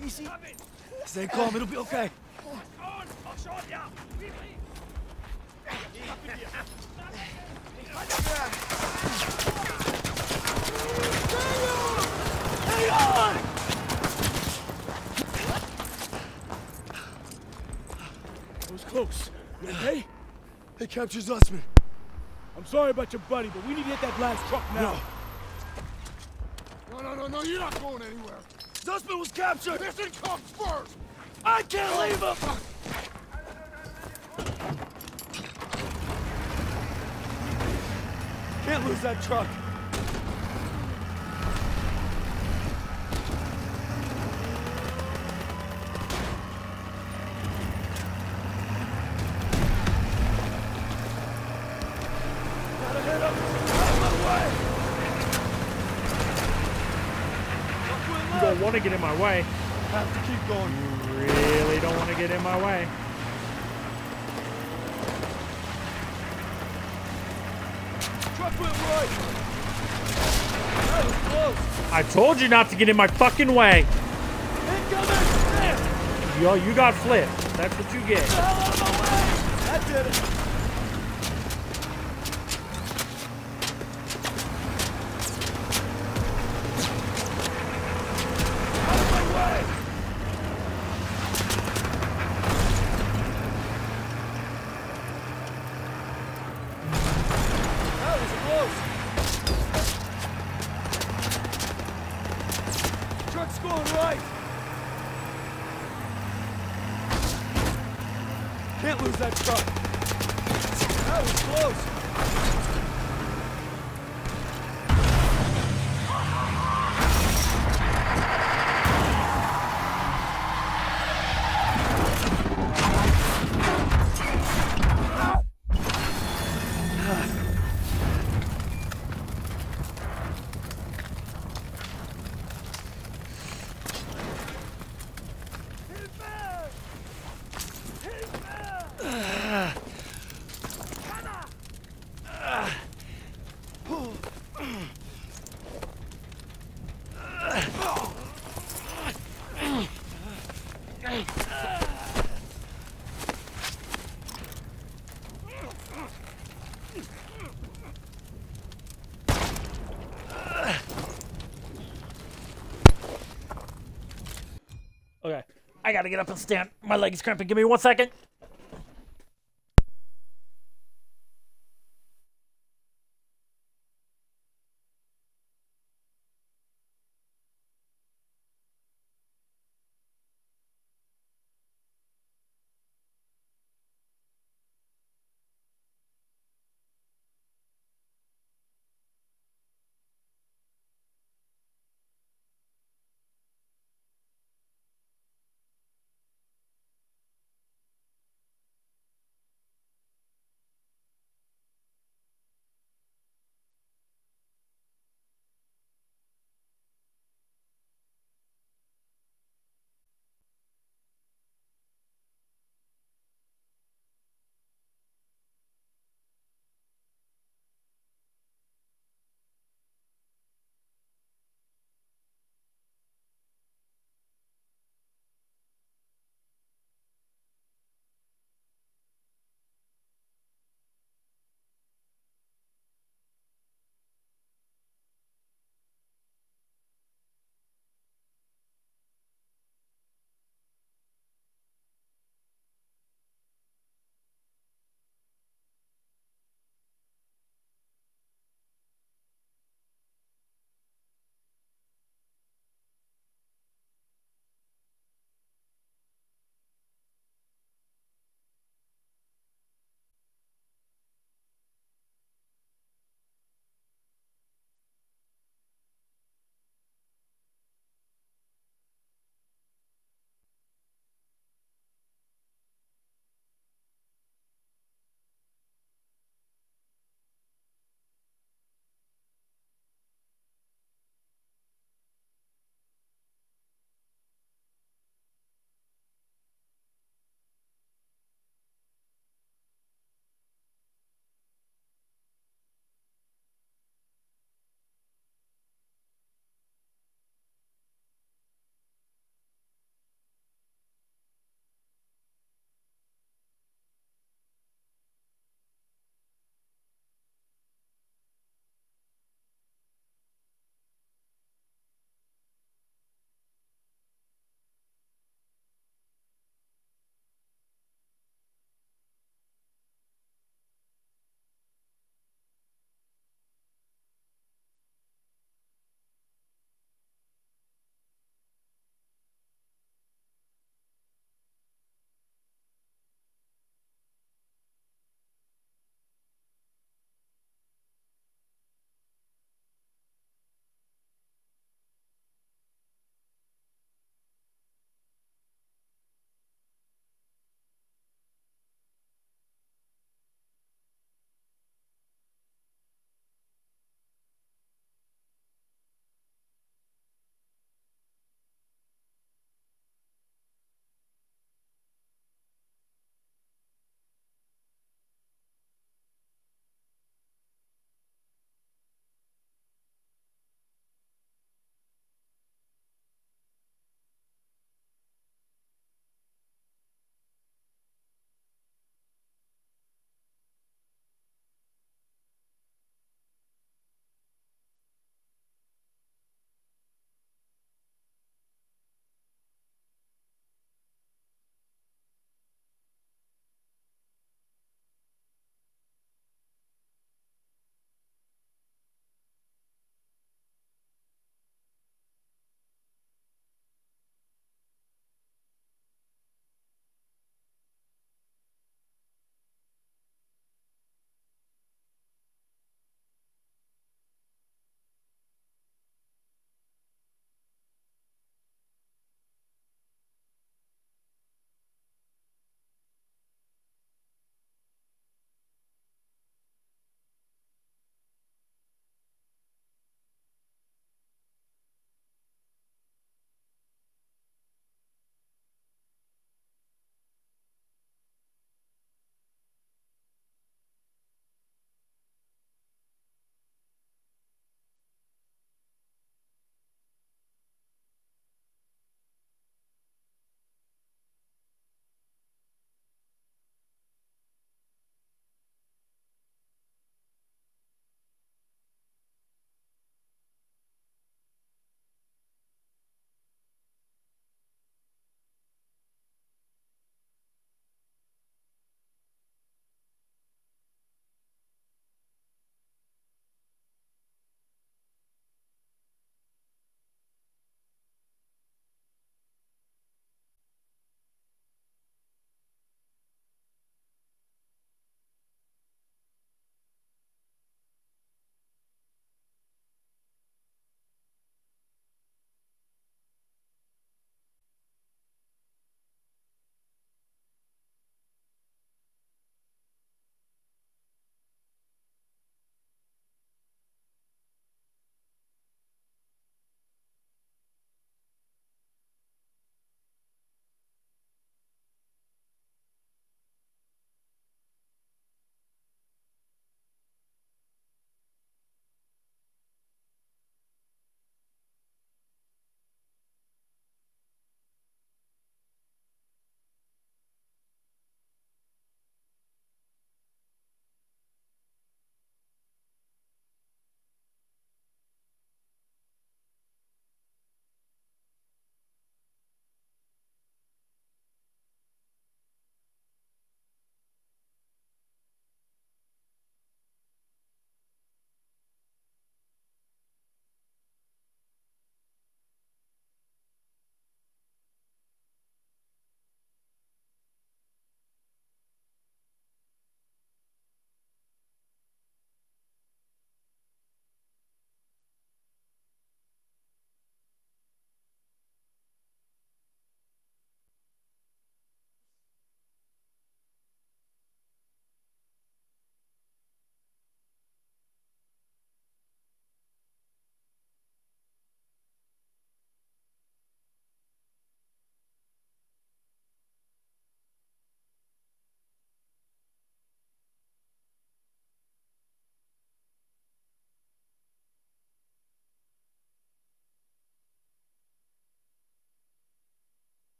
Easy. Stay calm, it'll be okay. Hang on! That was close. You okay? They captured Zussman. I'm sorry about your buddy, but we need to hit that last truck now. No, you're not going anywhere. Zussman was captured! Mission comes first! I can't leave him! Can't lose that truck. Gotta hit him! Out of my way! You don't want to get in my way. Have to keep going. You really don't want to get in my way. Truck went right. That was close. I told you not to get in my fucking way. Incoming! There! Yo, you got flipped. That's what you get. Get the hell out of my way! That did it. Out of my way! That was close. Truck's going right. Can't lose that truck. That was close. Okay. I gotta get up and stand. My leg is cramping. Give me 1 second.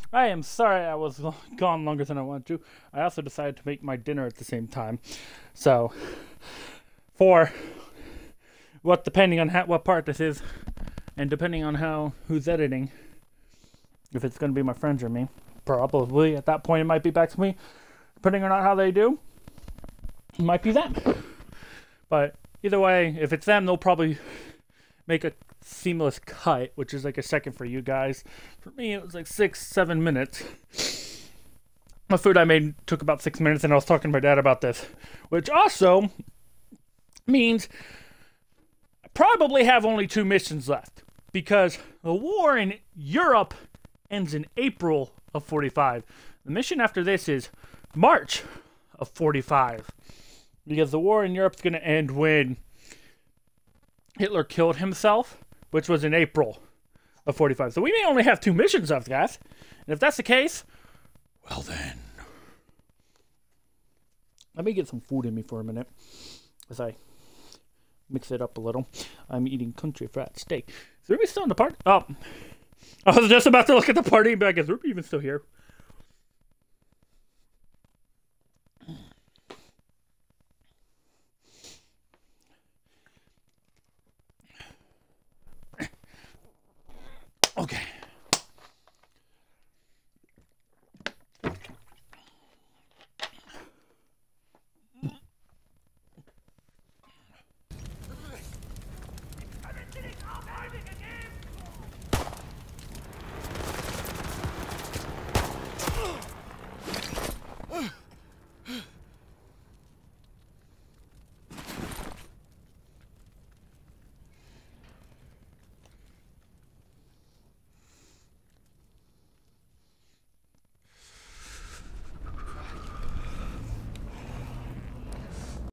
I am sorry I was gone longer than I wanted to. I also decided to make my dinner at the same time. So, for depending on what part this is, and depending on who's editing, if it's going to be my friends or me, probably at that point it might be back to me. Depending on how they do, it might be them. But either way, if it's them, they'll probably make a seamless cut, which is like a second for you guys. For me, it was like 6-7 minutes. The food I made took about 6 minutes, and I was talking to my dad about this, which also means I probably have only 2 missions left, because the war in Europe ends in April of 45. The mission after this is March of 45, because the war in Europe's going to end when Hitler killed himself, which was in April of 45. So we may only have 2 missions left, guys. And if that's the case, well then, let me get some food in me for a minute as I mix it up a little. I'm eating country fried steak. Is Ruby still in the party? Oh, I was just about to look at the party and be like, is Ruby even still here?